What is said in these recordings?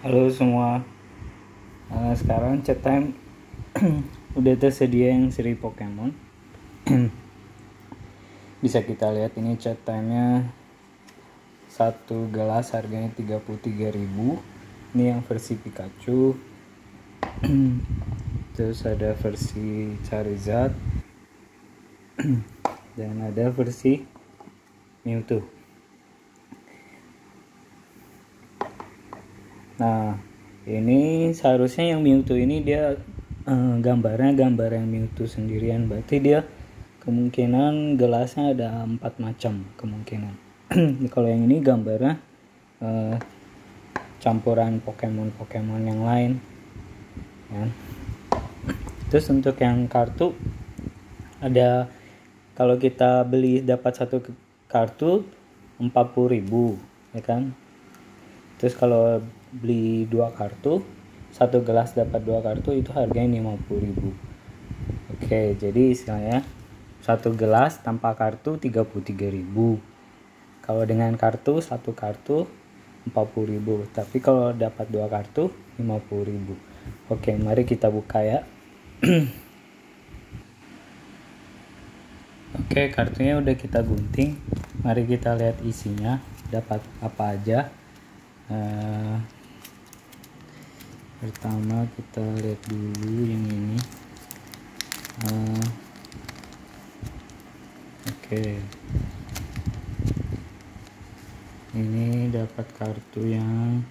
Halo semua. Sekarang chat time udah tersedia yang seri Pokemon. Bisa kita lihat ini chat time-nya satu gelas harganya 33.000. Ini yang versi Pikachu. Terus ada versi Charizard dan ada versi Mewtwo. Nah, ini seharusnya yang Mewtwo ini dia gambarnya gambar yang Mewtwo sendirian, berarti dia kemungkinan gelasnya ada 4 macam kemungkinan. Kalau yang ini gambarnya campuran Pokemon yang lain ya. Terus untuk yang kartu ada, kalau kita beli dapat satu kartu 40.000 ya kan. Terus kalau beli 2 kartu, satu gelas dapat 2 kartu, itu harganya 50.000. Oke, jadi istilahnya satu gelas tanpa kartu 33.000. Kalau dengan kartu, satu kartu 40.000. Tapi kalau dapat 2 kartu 50.000. Oke, mari kita buka ya. Oke, kartunya udah kita gunting. Mari kita lihat isinya, dapat apa aja. Pertama kita lihat dulu yang ini. Oke, ini dapat kartu yang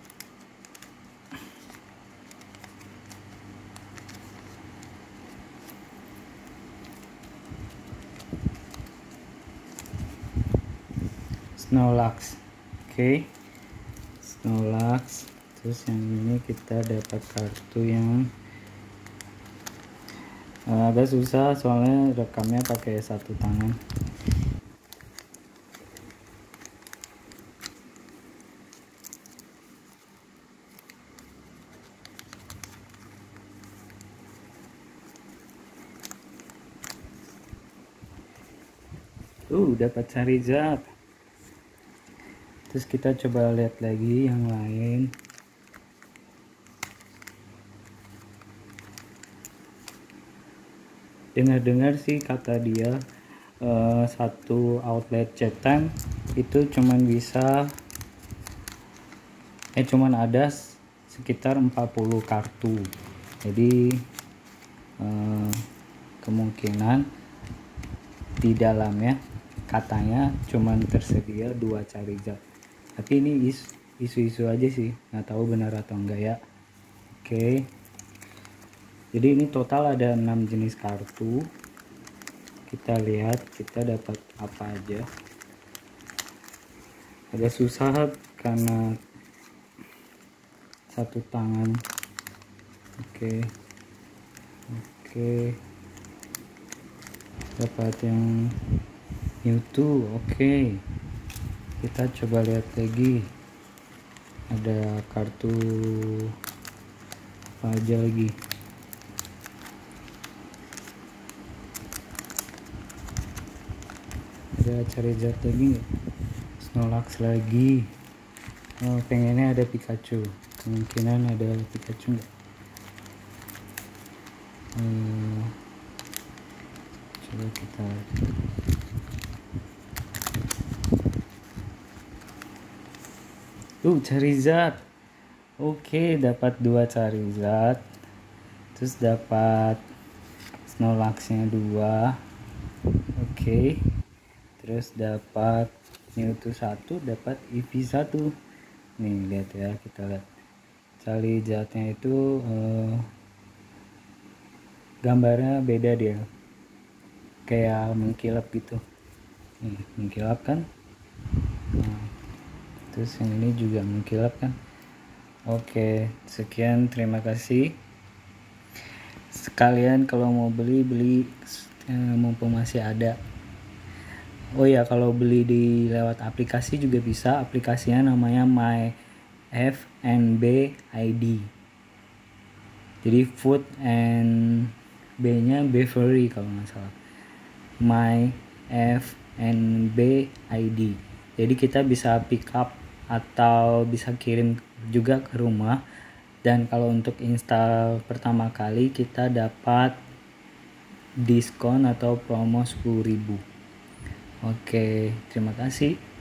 Snorlax. Oke, Snorlax. Terus yang ini kita dapat kartu yang agak susah soalnya rekamnya pakai satu tangan. Dapat Charizard. Terus kita coba lihat lagi yang lain. Dengar-dengar sih kata dia satu outlet chat time itu cuman ada sekitar 40 kartu. Jadi kemungkinan di dalamnya katanya cuman tersedia 2 Charizard. Tapi ini isu-isu aja sih, nggak tahu benar atau enggak ya. Oke. Jadi ini total ada 6 jenis kartu. Kita lihat kita dapat apa aja. Agak susah karena satu tangan. Oke. Dapat yang Mewtwo. Oke. Kita coba lihat lagi. Ada kartu apa aja lagi. Ada Charizard lagi, Snorlax lagi. Pengennya ada Pikachu, kemungkinan ada Pikachu nggak? Coba kita Charizard. Oke, dapat 2 Charizard. Terus dapat Snorlax-nya 2. Oke. Terus dapat Mewtwo 1, dapat Eevee 1. Nih, lihat ya, kita lihat. Charizard-nya itu gambarnya beda dia. Kayak mengkilap gitu. Nih, mengkilap kan? Nah, terus yang ini juga mengkilap kan? Oke, sekian, terima kasih. Sekalian kalau mau beli mumpung masih ada. Oh ya, kalau beli di lewat aplikasi juga bisa. Aplikasinya namanya MyFNB ID. Jadi food and B-nya Beverly kalau nggak salah. MyFNB ID. Jadi kita bisa pick up atau bisa kirim juga ke rumah. Dan kalau untuk install pertama kali kita dapat diskon atau promo 10.000. Oke, terima kasih.